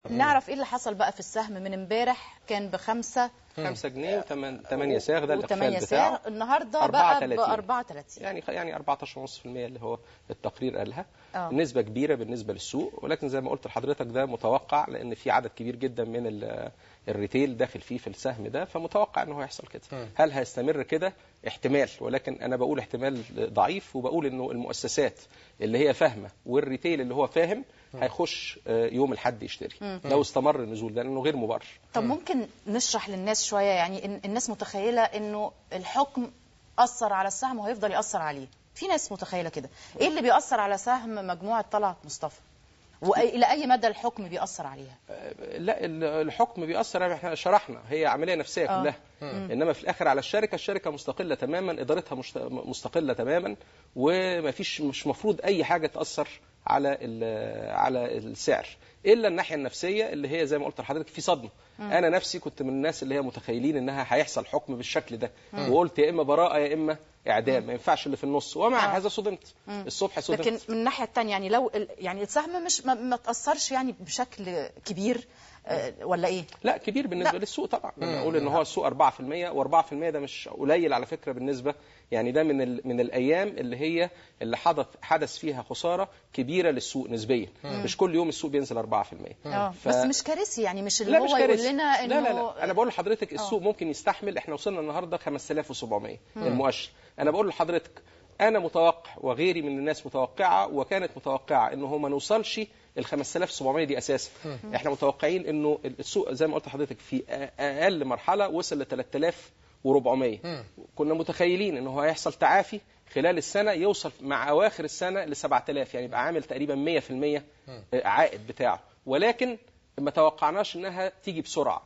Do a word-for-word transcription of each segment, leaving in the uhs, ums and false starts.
نعرف ايه اللي حصل بقى في السهم من امبارح. كان بخمسة خمسة جنيه وثمانية صاغ، ده وثمانية الاقفال بتاعه. النهارده بقى ب أربعة وثلاثين، يعني يعني أربعة عشر فاصلة خمسة بالمئة اللي هو التقرير قالها. أوه. نسبه كبيره بالنسبه للسوق، ولكن زي ما قلت لحضرتك ده متوقع، لان في عدد كبير جدا من الريتيل داخل فيه في السهم ده، فمتوقع انه هيحصل كده. هل هيستمر كده؟ احتمال، ولكن انا بقول احتمال ضعيف، وبقول انه المؤسسات اللي هي فاهمه والريتيل اللي هو فاهم هيخش يوم الحد يشتري مم. لو استمر النزول ده، لانه غير مبرر. طب ممكن نشرح للناس شويه، يعني إن الناس متخيله انه الحكم اثر على السهم وهيفضل ياثر عليه. في ناس متخيله كده. ايه اللي بيأثر على سهم مجموعه طلعت مصطفى؟ والى اي مدى الحكم بيأثر عليها؟ لا، الحكم بيأثر، احنا شرحنا هي عمليه نفسيه آه. كلها. مم. انما في الاخر على الشركه، الشركه مستقله تماما، ادارتها مستقله تماما، وما فيش مش مفروض اي حاجه تأثر على على السعر الا الناحيه النفسيه اللي هي زي ما قلت لحضرتك في صدمه. مم. انا نفسي كنت من الناس اللي هي متخيلين انها هيحصل حكم بالشكل ده، مم. وقلت يا اما براءه يا اما اعدام، مم. ما ينفعش اللي في النص، ومع آه. هذا صدمت. مم. الصبح صدمت. لكن من الناحيه الثانيه يعني لو يعني السهم مش ما, ما تاثرش يعني بشكل كبير أه ولا ايه؟ لا كبير بالنسبه لا. للسوق طبعا. انا اقول ان هو السوق أربعة في المئة، وأربعة في المئة ده مش قليل على فكره بالنسبه، يعني ده من ال... من الايام اللي هي اللي حدث حدث فيها خساره كبيره للسوق نسبيا. مم. مش كل يوم السوق بينزل أربعة في المئة. اه ف... بس مش كارثي يعني، مش اللي هو يقول لنا انه لا لا لا، انا بقول لحضرتك السوق أوه. ممكن يستحمل. احنا وصلنا النهارده خمسة آلاف وسبعمئة المؤشر. انا بقول لحضرتك انا متوقع وغيري من الناس متوقعه وكانت متوقعه انه هو ما نوصلش ال خمسة آلاف وسبعمئة دي اساسا. م. احنا متوقعين انه السوق زي ما قلت لحضرتك في اقل مرحله وصل ل ثلاثة آلاف وأربعمئة. م. كنا متخيلين انه هيحصل تعافي خلال السنه، يوصل مع اواخر السنه ل سبعة آلاف، يعني يبقى عامل تقريبا مئة في المئة عائد بتاعه، ولكن ما توقعناش انها تيجي بسرعه.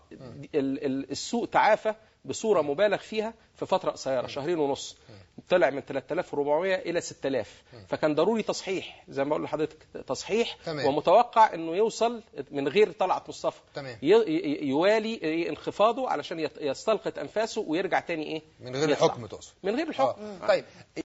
السوق تعافى بصوره مبالغ فيها في فتره قصيره، شهرين ونص، طلع من ثلاثة آلاف وأربعمئة الى ستة آلاف. فكان ضروري تصحيح زي ما بقول لحضرتك، تصحيح. تمام. ومتوقع انه يوصل من غير طلعت مصطفى يوالي انخفاضه علشان يستلقط انفاسه ويرجع تاني ايه من غير الحكم تقصد؟ من غير الحكم. آه. طيب